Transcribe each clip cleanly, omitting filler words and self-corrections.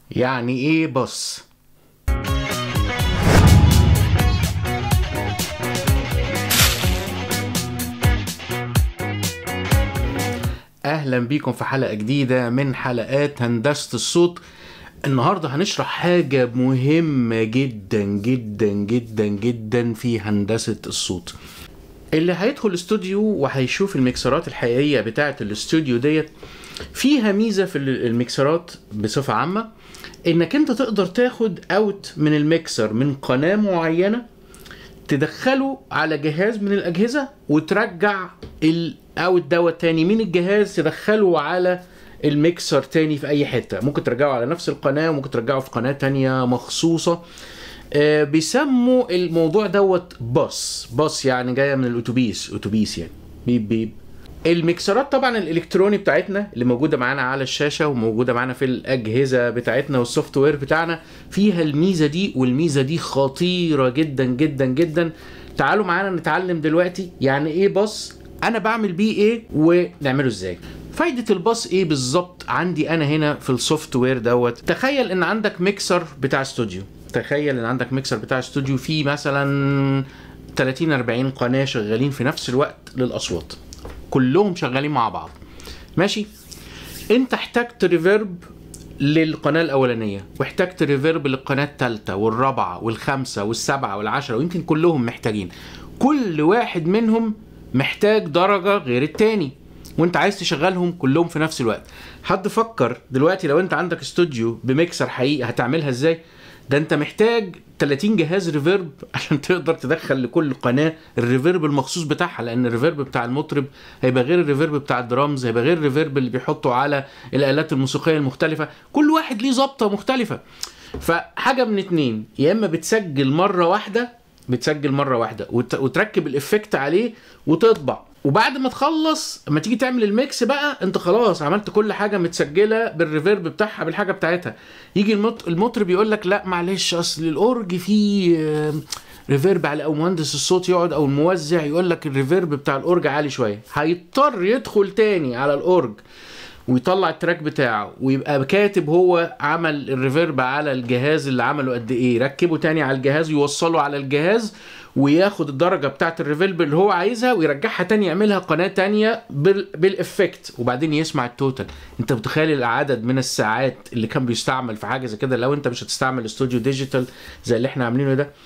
يعني ايه بص؟ اهلا بيكم في حلقة جديدة من حلقات هندسة الصوت. النهاردة هنشرح حاجة مهمة جدا جدا جدا جدا في هندسة الصوت. اللي هيدخل الاستوديو وهيشوف الميكسرات الحقيقية بتاعة الاستوديو ديت، فيها ميزة في الميكسرات بصفة عامة، انك انت تقدر تاخد اوت من الميكسر من قناة معينة، تدخله على جهاز من الاجهزة وترجع الاوت دوت تاني من الجهاز تدخله على الميكسر تاني في اي حتة. ممكن ترجعه على نفس القناة وممكن ترجعه في قناة تانية مخصوصة. بيسموا الموضوع دوت باص يعني جاية من اتوبيس يعني بيب بيب. الميكسرات طبعا الالكتروني بتاعتنا اللي موجوده معانا على الشاشه وموجوده معانا في الاجهزه بتاعتنا والسوفت وير بتاعنا فيها الميزه دي، والميزه دي خطيره جدا جدا جدا. تعالوا معانا نتعلم دلوقتي يعني ايه باص، انا بعمل بيه ايه ونعمله ازاي. فايده الباص ايه بالظبط عندي انا هنا في السوفت وير دوت؟ تخيل ان عندك ميكسر بتاع استوديو، فيه مثلا 30 40 قناه شغالين في نفس الوقت للاصوات، كلهم شغالين مع بعض. ماشي، انت احتجت ريفيرب للقناة الأولانية، واحتجت ريفيرب للقناة الثالثة والرابعة والخامسة والسابعة والعاشرة، ويمكن كلهم محتاجين. كل واحد منهم محتاج درجة غير التاني، وانت عايز تشغلهم كلهم في نفس الوقت. حد فكر دلوقتي لو انت عندك استوديو بميكسر حقيقي هتعملها ازاي؟ ده انت محتاج 30 جهاز ريفيرب عشان تقدر تدخل لكل قناة الريفيرب المخصوص بتاعها، لان الريفيرب بتاع المطرب هيبقى غير الريفيرب بتاع الدرامز، هيبقى غير الريفيرب اللي بيحطه على الآلات الموسيقية المختلفة. كل واحد ليه ظبطة مختلفة. فحاجة من اتنين، يا اما بتسجل مرة واحدة وتركب الافكت عليه وتطبع، وبعد ما تخلص اما تيجي تعمل الميكس بقى انت خلاص عملت كل حاجه متسجله بالريفيرب بتاعها بالحاجه بتاعتها. يجي المطرب يقول لك لا معلش اصل الاورج فيه ريفيرب على، او مهندس الصوت يقعد او الموزع يقول لك الريفيرب بتاع الاورج عالي شويه، هيضطر يدخل تاني على الاورج ويطلع التراك بتاعه ويبقى كاتب هو عمل الريفيرب على الجهاز اللي عمله قد ايه، ركبه تاني على الجهاز ويوصله على الجهاز وياخد الدرجة بتاعت الريفيرب اللي هو عايزها ويرجعها تاني يعملها قناة تانية بالإفكت، وبعدين يسمع التوتال. انت متخيل العدد من الساعات اللي كان بيستعمل في حاجة زي كده لو انت مش هتستعمل استوديو ديجيتال زي اللي احنا عاملينه ده؟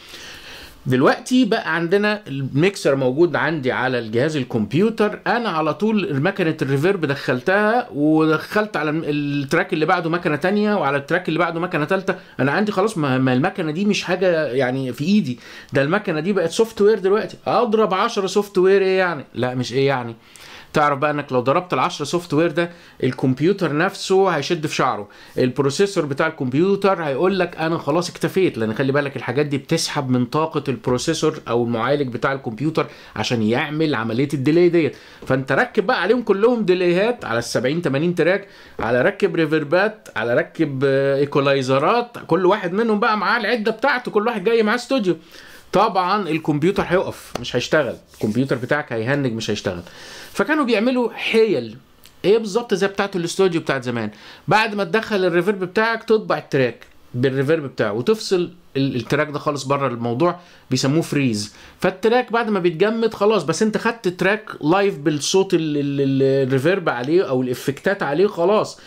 دلوقتي بقى عندنا الميكسر موجود عندي على الجهاز الكمبيوتر، انا على طول مكنه الريفيرب دخلتها ودخلت على التراك اللي بعده مكنه تانية وعلى التراك اللي بعده مكنه ثالثه. انا عندي خلاص، ما المكنه دي مش حاجه يعني في ايدي، ده المكنه دي بقت سوفت وير دلوقتي. اضرب 10 سوفت وير ايه يعني؟ لا مش ايه يعني. تعرف بقى انك لو ضربت ال10 سوفت وير ده الكمبيوتر نفسه هيشد في شعره، البروسيسور بتاع الكمبيوتر هيقول لك انا خلاص اكتفيت، لان خلي بالك الحاجات دي بتسحب من طاقة البروسيسور او المعالج بتاع الكمبيوتر عشان يعمل عملية الديلي ديت. فانت ركب بقى عليهم كلهم ديليهات على ال70 80 تراك، على ركب ريفيربات، على ركب ايكولايزرات، كل واحد منهم بقى معاه العدة بتاعته، كل واحد جاي معاه استوديو. طبعا الكمبيوتر هيقف مش هيشتغل، الكمبيوتر بتاعك هيهنج مش هيشتغل. فكانوا بيعملوا حيل ايه بالظبط زي بتاعه الاستوديو بتاعت زمان. بعد ما تدخل الريفيرب بتاعك تطبع التراك بالريفيرب بتاعه وتفصل التراك ده خالص بره الموضوع، بيسموه فريز. فالتراك بعد ما بيتجمد خلاص، بس انت خدت تراك لايف بالصوت الريفيرب عليه او الافكتات عليه خلاص.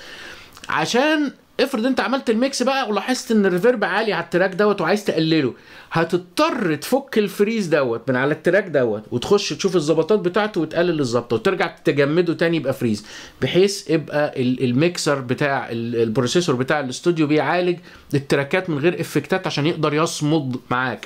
عشان افرض انت عملت الميكس بقى ولاحظت ان الريفيرب عالي على التراك دوت وعايز تقلله، هتضطر تفك الفريز دوت من على التراك دوت وتخش تشوف الظبطات بتاعته وتقلل الظبطه وترجع تجمده تاني يبقى فريز، بحيث يبقى الميكسر بتاع البروسيسور بتاع الاستوديو بيعالج التراكات من غير افكتات عشان يقدر يصمد معاك.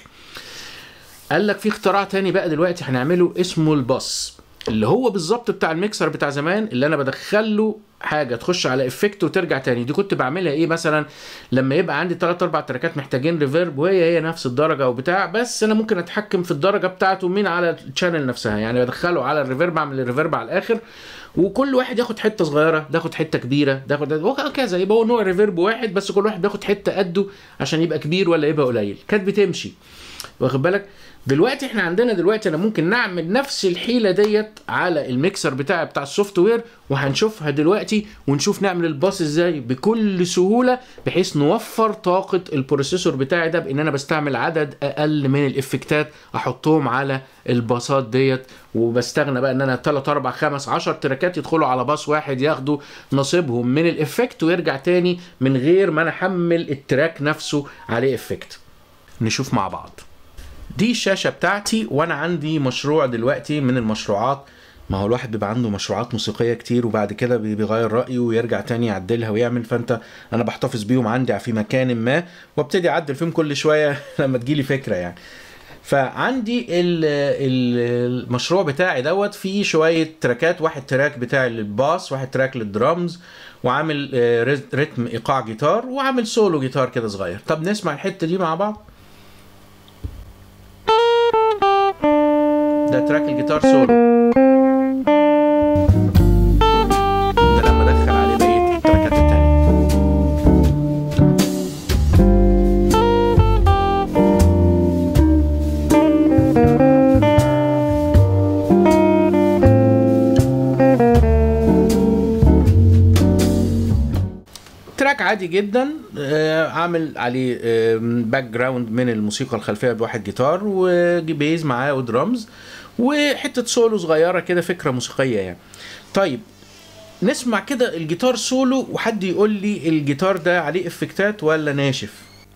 قال لك في اختراع تاني بقى دلوقتي هنعمله اسمه الباص، اللي هو بالظبط بتاع الميكسر بتاع زمان، اللي انا بدخله حاجه تخش على افكت وترجع تاني. دي كنت بعملها ايه مثلا لما يبقى عندي 3 4 تراكات محتاجين ريفيرب وهي نفس الدرجه وبتاع، بس انا ممكن اتحكم في الدرجه بتاعته من على الشانل نفسها، يعني بدخله على الريفيرب، اعمل الريفيرب على الاخر وكل واحد ياخد حته صغيره، ده ياخد حته كبيره، ده ياخد وهكذا، يبقى هو نوع ريفيرب واحد بس كل واحد بياخد حته قده عشان يبقى كبير ولا يبقى قليل. كانت بتمشي. واخد بالك؟ دلوقتي احنا عندنا دلوقتي انا ممكن نعمل نفس الحيله ديت على الميكسر بتاعي بتاع السوفت وير، وهنشوفها دلوقتي، ونشوف نعمل الباص ازاي بكل سهوله، بحيث نوفر طاقه البروسيسور بتاعي ده، بان انا بستعمل عدد اقل من الافكتات احطهم على الباصات ديت، وبستغنى بقى ان انا 3 4 5 10 تراكات يدخلوا على باص واحد ياخدوا نصيبهم من الافكت ويرجع تاني من غير ما انا احمل التراك نفسه عليه افكت. نشوف مع بعض. دي الشاشة بتاعتي، وانا عندي مشروع دلوقتي من المشروعات. ما هو الواحد بيبقى عنده مشروعات موسيقية كتير، وبعد كده بيغير رأيه ويرجع تاني يعدلها ويعمل، انا بحتفظ بيهم عندي في مكان ما، وابتدي اعدل فيهم كل شوية لما تجيلي فكرة يعني. فعندي المشروع بتاعي دوت فيه شوية تراكات، واحد تراك بتاعي للباس، واحد تراك للدرامز، وعامل رتم ايقاع جيتار، وعامل سولو جيتار كده صغير. طب نسمع الحتة دي مع بعض. ده تراك الجيتار سولو، ده لما ادخل عليه بقية التراكات التانية. تراك عادي جدا، عامل عليه باك جراوند من الموسيقى الخلفيه بواحد جيتار وبيز معاه ودرامز وحته سولو صغيره كده، فكره موسيقيه يعني. طيب نسمع كده الجيتار سولو، وحد يقول لي الجيتار ده عليه افكتات ولا ناشف؟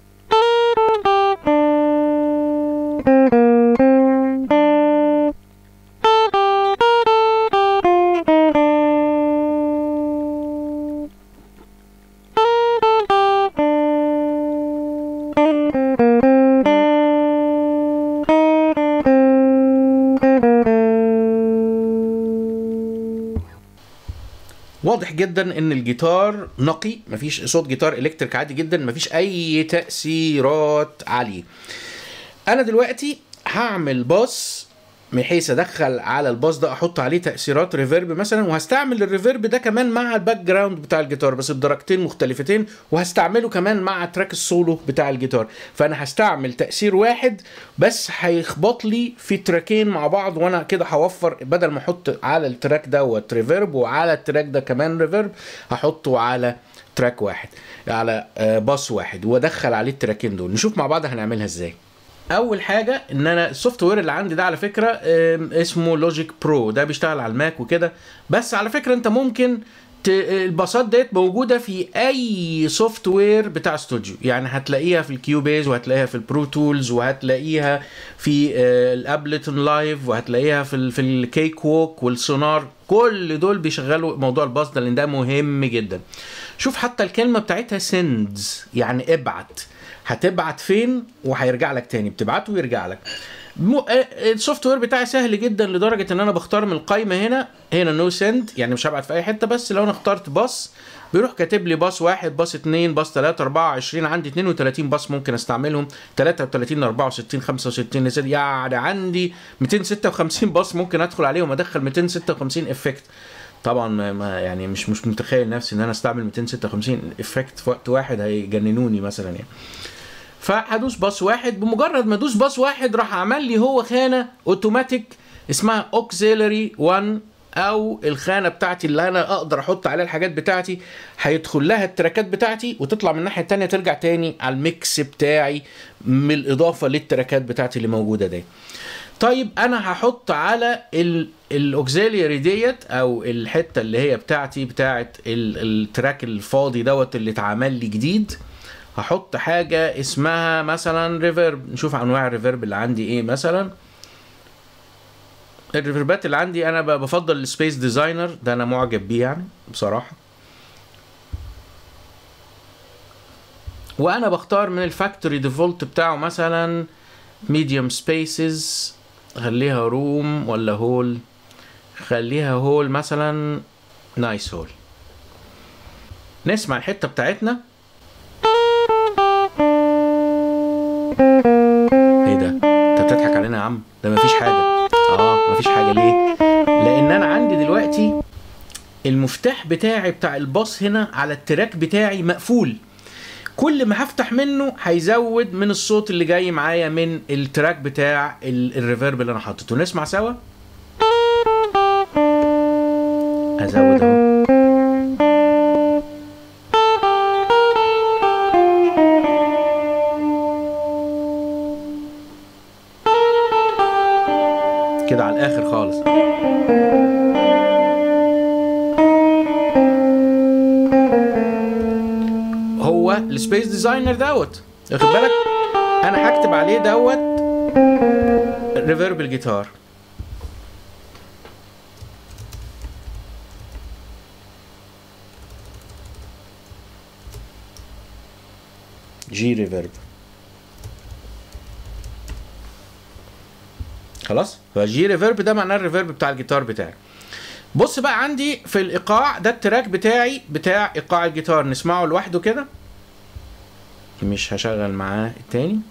واضح جدا ان الجيتار نقي، مفيش صوت جيتار الكتريك عادي جدا، مفيش اي تأثيرات عليه. انا دلوقتي هعمل باص بحيث ادخل على الباص ده احط عليه تأثيرات ريفيرب مثلا، وهستعمل الريفيرب ده كمان مع الباك جراوند بتاع الجيتار بس بدرجتين مختلفتين، وهستعمله كمان مع تراك السولو بتاع الجيتار. فانا هستعمل تأثير واحد بس هيخبط لي في تراكين مع بعض، وانا كده هوفر، بدل ما احط على التراك دوت ريفيرب وعلى التراك ده كمان ريفيرب، هحطه على تراك واحد، على باص واحد، وادخل عليه التراكين دول. نشوف مع بعض هنعملها ازاي. اول حاجه ان انا السوفت وير اللي عندي ده على فكره اسمه لوجيك برو، ده بيشتغل على الماك وكده، بس على فكره انت ممكن الباصات ديت موجوده في اي سوفت وير بتاع استوديو، يعني هتلاقيها في الكيوبيز، وهتلاقيها في البرو تولز، وهتلاقيها في الابلتون لايف، وهتلاقيها في الكيك ووك والسونار، كل دول بيشغلوا موضوع الباص ده لان ده مهم جدا. شوف حتى الكلمه بتاعتها سندز، يعني ابعت، هتبعت فين وهيرجع لك تاني، بتبعته ويرجع لك. السوفت وير بتاعي سهل جدا لدرجه ان انا بختار من القائمه هنا نو سند، يعني مش هبعت في اي حته، بس لو انا اخترت باص بيروح كاتب لي باص واحد، باص اتنين، باص تلاته، 24، عندي 32 باص ممكن استعملهم، 33 64 65 يعني عندي 256 باص ممكن ادخل عليهم ادخل 256 افكت. طبعا ما يعني مش متخيل نفسي ان انا استعمل 256 افكت في وقت واحد، هيجننوني مثلا يعني. فهدوس باص واحد، بمجرد ما ادوس باص واحد راح عمل لي هو خانه اوتوماتيك اسمها اوكسيلري 1، او الخانه بتاعتي اللي انا اقدر احط عليها الحاجات بتاعتي، هيدخل لها التراكات بتاعتي وتطلع من الناحيه الثانيه ترجع تاني على الميكس بتاعي من الاضافه للتراكات بتاعتي اللي موجوده دي. طيب انا هحط على الاوكسيلري ديت، او الحته اللي هي بتاعت التراك الفاضي دوت اللي اتعمل لي جديد، هحط حاجه اسمها مثلا ريفيرب. نشوف انواع الريفيرب اللي عندي ايه. مثلا الريفيربات اللي عندي انا بفضل السبيس ديزاينر ده، انا معجب بيه يعني بصراحه، وانا بختار من الفاكتوري ديفولت بتاعه مثلا ميديوم سبيسز، خليها روم ولا هول، خليها هول مثلا، نايس هول. نسمع الحته بتاعتنا. ايه ده؟ انت بتضحك علينا يا عم؟ ده مفيش حاجه. مفيش حاجه. ليه؟ لان انا عندي دلوقتي المفتاح بتاعي بتاع الباص هنا على التراك بتاعي مقفول. كل ما هفتح منه هيزود من الصوت اللي جاي معايا من التراك بتاع الريفيرب اللي انا حاطته. نسمع سوا. ازود اهو. كده على الاخر خالص. هو السبيس ديزاينر دوت، واخد بالك؟ انا هكتب عليه دوت ريفيرب الجيتار. جي ريفيرب. خلاص، فجي ريفيرب ده معناه الريفيرب بتاع الجيتار بتاعي. بص بقى عندي في الايقاع ده التراك بتاعي بتاع ايقاع الجيتار، نسمعه لوحده كده، مش هشغل معاه التاني.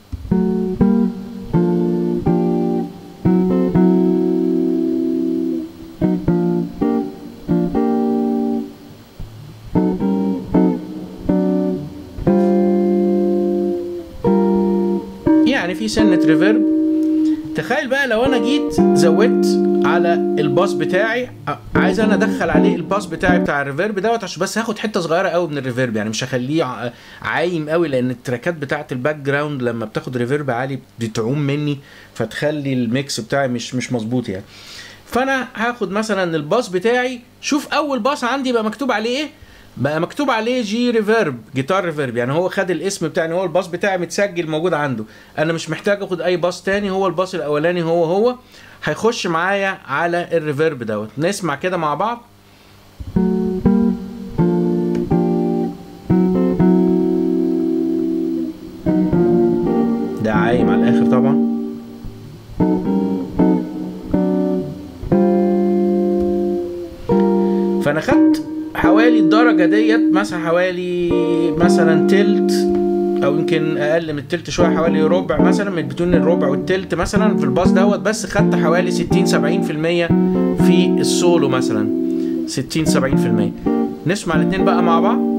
يعني في سنة ريفيرب. تخيل بقى لو انا جيت زودت على الباص بتاعي، عايز انا ادخل عليه الباص بتاعي بتاع الريفيرب دوت، عشان بس هاخد حته صغيره قوي من الريفيرب، يعني مش هخليه عايم قوي، لان التراكات بتاعه الباك جراوند لما بتاخد ريفيرب عالي بتعوم مني، فتخلي الميكس بتاعي مش مظبوط يعني. فانا هاخد مثلا الباص بتاعي، شوف اول باص عندي بقى مكتوب عليه ايه؟ بقى مكتوب عليه جي ريفيرب، جيتار ريفيرب، يعني هو خد الاسم بتاعي، هو الباص بتاعي متسجل موجود عنده، انا مش محتاج اخد اي باص تاني، هو الباص الاولاني هو هيخش معايا على الريفيرب دوت. نسمع كده مع بعض. ده عايم على الاخر طبعا. فانا خدت حوالي الدرجة ديت مثلا، حوالي مثلا تلت او يمكن اقل من التلت شويه، حوالي ربع مثلا، من بتون الربع والتلت مثلا في الباص دوت، بس خدت حوالي 60-70% في السولو مثلا، 60-70%. نسمع الاتنين بقى مع بعض.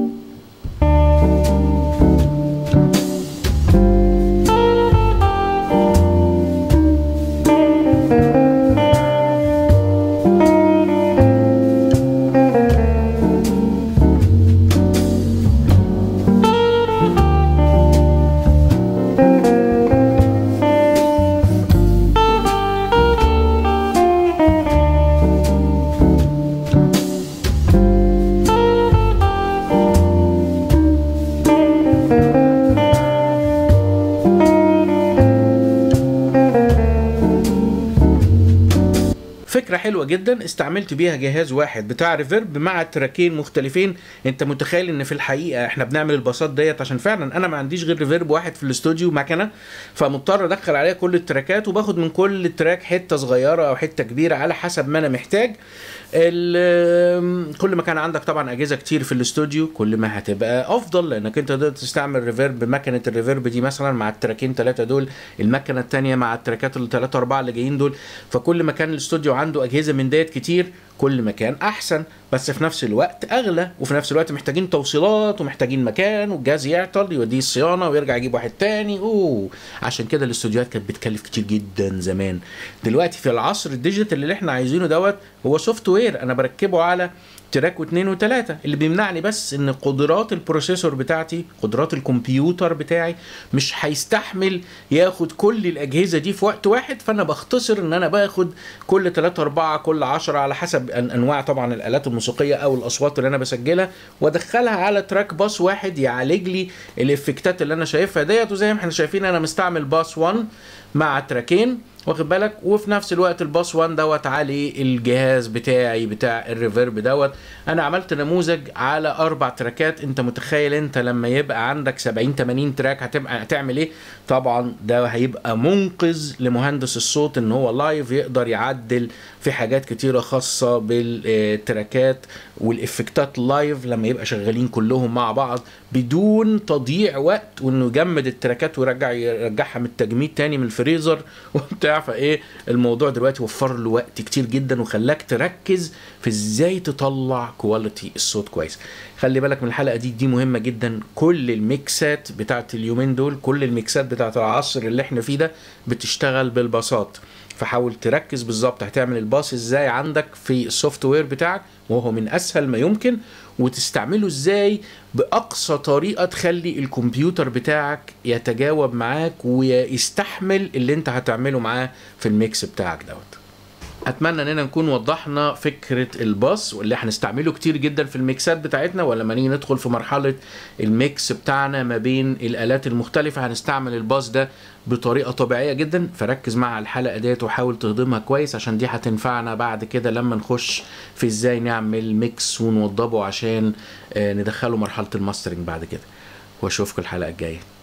فكرة حلوة جدا، استعملت بيها جهاز واحد بتاع ريفيرب مع تراكين مختلفين. انت متخيل ان في الحقيقة احنا بنعمل الباصات ديت عشان فعلا انا ما عنديش غير ريفيرب واحد في الاستوديو مكنة، فمضطر ادخل عليها كل التراكات، وباخد من كل تراك حتة صغيرة او حتة كبيرة على حسب ما انا محتاج. كل ما كان عندك طبعا اجهزه كتير في الاستوديو كل ما هتبقى افضل، لانك انت تقدر تستعمل ريفيرب، مكنه الريفيرب دي مثلا مع التراكين 3 دول، المكنه الثانيه مع التراكات ال3 4 اللي جايين دول. فكل ما كان الاستوديو عنده اجهزه من ديت كتير كل ما كان احسن، بس في نفس الوقت اغلى، وفي نفس الوقت محتاجين توصيلات ومحتاجين مكان، والجهاز يعطل يوديه الصيانه ويرجع يجيب واحد تاني. عشان كده الاستوديوهات كانت بتكلف كتير جدا زمان. دلوقتي في العصر الديجيتال اللي احنا عايزينه دوت، هو سوفت وير انا بركبه على تراك واثنين وثلاثة، اللي بيمنعني بس ان قدرات البروسيسور بتاعتي، قدرات الكمبيوتر بتاعي مش هيستحمل ياخد كل الاجهزة دي في وقت واحد، فانا بختصر ان انا باخد كل 3 4 كل 10 على حسب انواع طبعا الالات الموسيقية او الاصوات اللي انا بسجلها، وادخلها على تراك باس واحد يعالج لي الافكتات اللي انا شايفها ديت. وزي ما احنا شايفين انا مستعمل باس 1 مع تراكين، واخد بالك، وفي نفس الوقت الباس 1 دوت عليه الجهاز بتاعي بتاع الريفيرب دوت. انا عملت نموذج على 4 تراكات. انت متخيل انت لما يبقى عندك 70-80 تراك هتعمل ايه؟ طبعا ده هيبقى منقذ لمهندس الصوت ان هو لايف يقدر يعدل في حاجات كتيرة خاصة بالتراكات والإفكتات لايف لما يبقى شغالين كلهم مع بعض بدون تضييع وقت، وإنه يجمد التراكات ويرجعها من التجميد تاني من الفريزر وبتاع. وبتاع. فايه الموضوع دلوقتي وفر له وقت كتير جدا وخلاك تركز في ازاي تطلع كواليتي الصوت كويس. خلي بالك من الحلقه دي مهمه جدا. كل الميكسات بتاعت اليومين دول، كل الميكسات بتاعت العصر اللي احنا فيه ده بتشتغل بالباصات. فحاول تركز بالظبط هتعمل الباص ازاي عندك في السوفت وير بتاعك، وهو من اسهل ما يمكن، وتستعمله ازاي باقصى طريقه تخلي الكمبيوتر بتاعك يتجاوب معاك ويستحمل اللي انت هتعمله معاه في الميكس بتاعك دوت. اتمنى اننا نكون وضحنا فكره الباص واللي هنستعمله كتير جدا في الميكسات بتاعتنا. ولما نيجي ندخل في مرحله الميكس بتاعنا ما بين الالات المختلفه هنستعمل الباص ده بطريقه طبيعيه جدا. فركز مع الحلقه ديت وحاول تهضمها كويس، عشان دي هتنفعنا بعد كده لما نخش في ازاي نعمل ميكس ونوضبه عشان ندخله مرحله الماسترنج بعد كده. واشوفكم الحلقه الجايه.